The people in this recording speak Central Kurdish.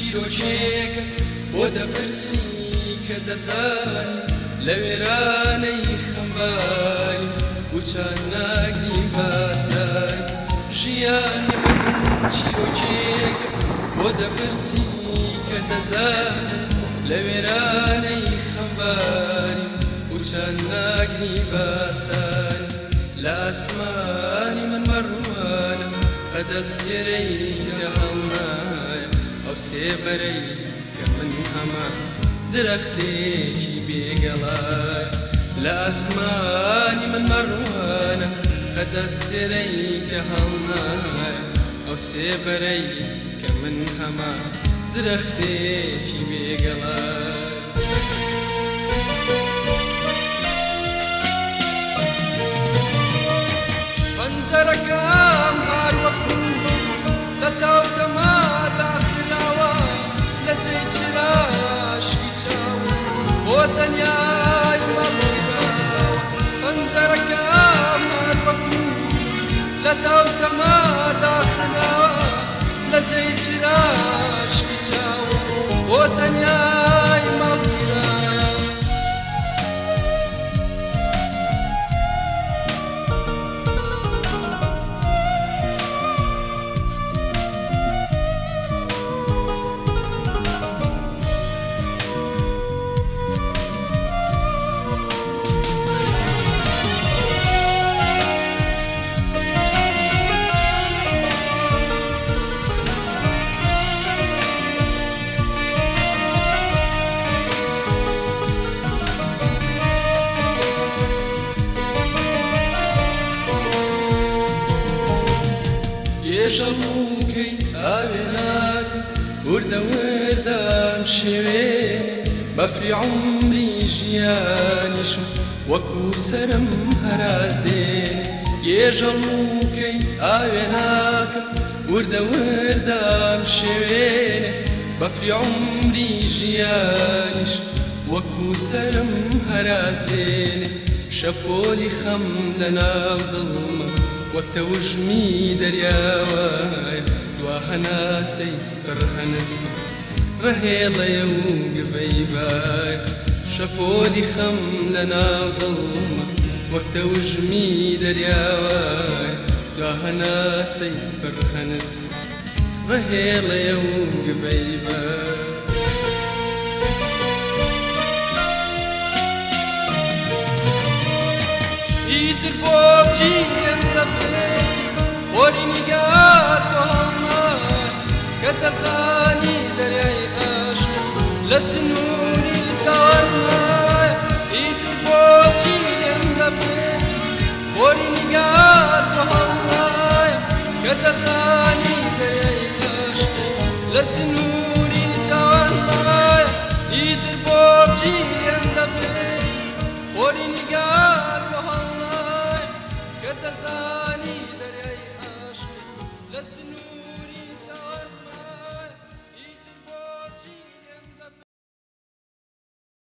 چیرۆکێکە بۆ دەپرسی کە دەزانی لە وێرانەی خەمباری وچان ناگری باسایی ژیانی من چیرۆکێکە بۆ دەپرسی کە دەزانی لە وێرانەی خەمباری وچان ناگری باسایی لە ئاسمانی من مەڕوانە بەدەستێرەی هەڵنایە ئەو سێبەرەی کە من هەمە درەختێکی بێگەڵایە لە ئاسمانی من مەڕوانە بەدەستێرەی هەڵنایە ئەو سێبەرەی کە من هەمە درەختێکی بێگەڵایە پەنجەرەکەم هەروەکو لە تاوتەما داخراوە لە جێی چراشکی چاوە بۆ دەنیای مەڵگراوە پەنجەرەکەم هەروەکو لە تاوتەما داخراوە لە جێی چراشکی چاوە بۆ دەنیای مەڵگراوە ژەڵوکەی ئاوێناک وردە وردەم شێوێنێ بەفری عومری ژیانیشم وەکو سەرم هەراز دێنێ ژەڵوکەی ئاوێناکە وردە وردەم شێوێنێ بەفری عومری ژیانیشم وەکو سەرم هەراز دێنێ شەپۆلی خەم لەناو دڵمە وەک تەوژمی دەریاوایە دوا هەناسەی ڕهەنسی ڕەهێڵەیە و گڤەی بایە شەپۆلی خەم لەناو دڵمە وەک تەوژمی دەریاوایە دوا هەناسەی ڕهەنسی ڕەهێڵەیە و گڤەی بایە ئیتر بۆچی دەپرسی خۆری نیگات بۆ هەڵنایە کە دەزانی دەریای عاشق لە سنووری چاوەڕنایە ئیتر بۆچی دەپرسی خۆری نیگات بۆ هەڵنایە کە دەزانی دەریای عاشق لە سنووری چاوەڕنایە ئیتر بۆچی